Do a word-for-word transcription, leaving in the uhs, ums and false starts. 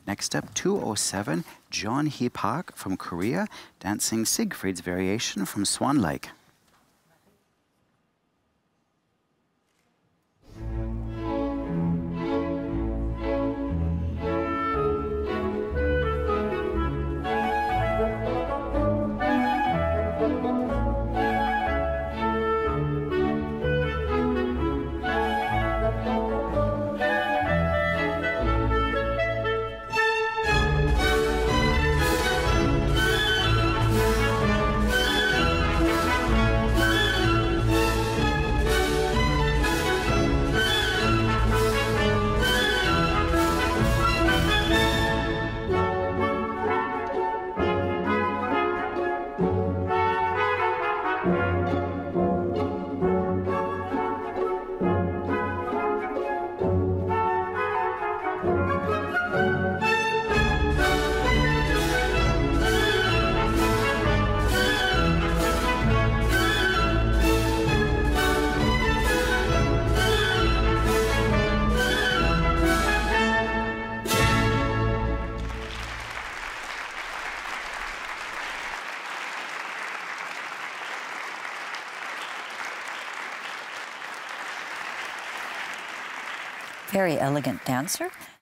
Next up, two oh seven, John Hee Park from Korea, dancing Siegfried's variation from Swan Lake. Very elegant dancer.